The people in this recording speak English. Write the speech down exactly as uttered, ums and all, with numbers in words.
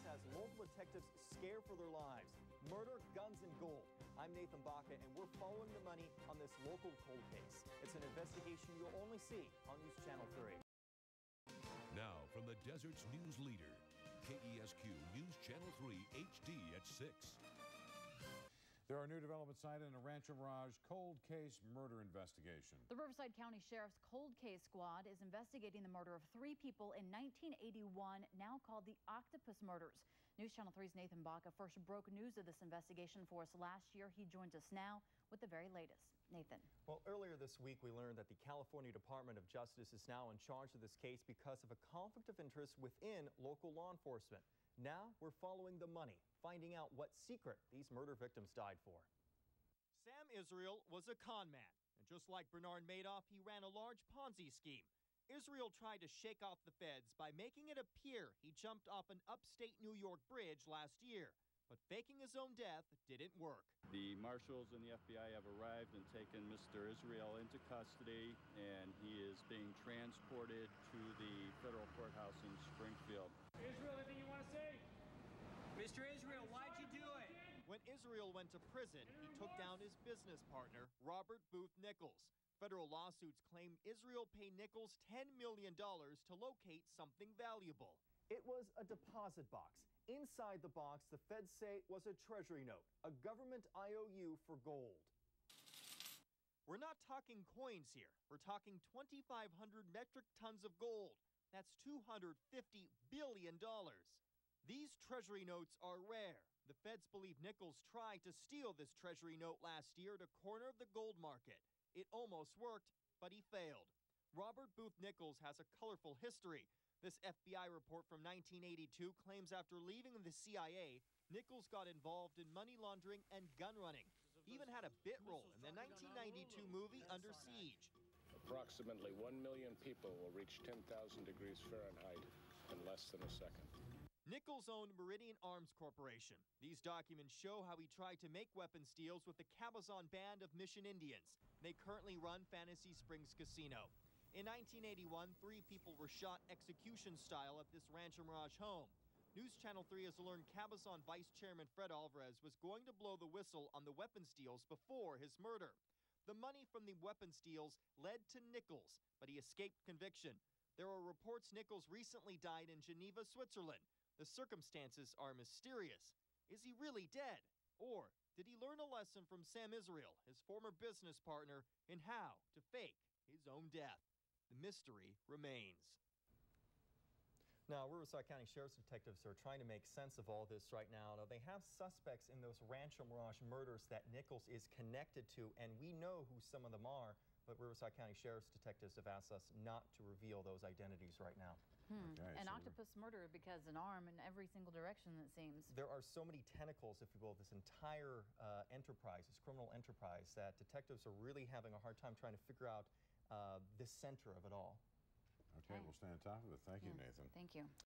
has local detectives scared for their lives. Murder, guns, and gold. I'm Nathan Baca, and we're following the money on this local cold case. It's an investigation you'll only see on News Channel three. Now from the Desert's news leader, K E S Q News Channel three H D at six. There are new developments cited in a Rancho Mirage cold case murder investigation. The Riverside County Sheriff's Cold Case Squad is investigating the murder of three people in nineteen eighty-one, now called the Octopus Murders. News Channel three's Nathan Baca first broke news of this investigation for us last year. He joins us now with the very latest. Nathan. Well, earlier this week, we learned that the California Department of Justice is now in charge of this case because of a conflict of interest within local law enforcement. Now we're following the money, finding out what secret these murder victims died for. Sam Israel was a con man, and just like Bernard Madoff, he ran a large Ponzi scheme. Israel tried to shake off the feds by making it appear he jumped off an upstate New York bridge last year, but faking his own death didn't work. The marshals and the F B I have arrived and taken Mister Israel into custody, and he is being transported to the federal courthouse in Springfield. Israel, anything you want to say? Mister Israel, why'd you do it? When Israel went to prison, he took down his business partner, Robert Booth Nichols. Federal lawsuits claim Israel paid Nichols ten million dollars to locate something valuable. It was a deposit box. Inside the box, the feds say, was a treasury note, a government I O U for gold. We're not talking coins here. We're talking twenty-five hundred metric tons of gold. That's two hundred fifty billion dollars. These treasury notes are rare. The feds believe Nichols tried to steal this treasury note last year to corner the gold market. It almost worked, but he failed. Robert Booth Nichols has a colorful history. This F B I report from nineteen eighty-two claims after leaving the C I A, Nichols got involved in money laundering and gun running. He even had a bit role in the nineteen ninety-two movie Under Siege. Approximately one million people will reach ten thousand degrees Fahrenheit in less than a second. Nichols owned Meridian Arms Corporation. These documents show how he tried to make weapons deals with the Cabazon Band of Mission Indians. They currently run Fantasy Springs Casino. In nineteen eighty-one, three people were shot execution style at this Rancho Mirage home. News Channel three has learned Cabazon Vice Chairman Fred Alvarez was going to blow the whistle on the weapons deals before his murder. The money from the weapons deals led to Nichols, but he escaped conviction. There are reports Nichols recently died in Geneva, Switzerland. The circumstances are mysterious. Is he really dead? Or did he learn a lesson from Sam Israel, his former business partner, in how to fake his own death? The mystery remains. Now, Riverside County Sheriff's detectives are trying to make sense of all this right now. Now, they have suspects in those Rancho Mirage murders that Nichols is connected to, and we know who some of them are, but Riverside County Sheriff's detectives have asked us not to reveal those identities right now. Hmm. Okay, an so octopus murder because an arm in every single direction, it seems. There are so many tentacles, if you will, this entire uh, enterprise, this criminal enterprise, that detectives are really having a hard time trying to figure out uh, the center of it all. Okay, we'll stay on top of it. Thank you, Yeah. Nathan. Thank you.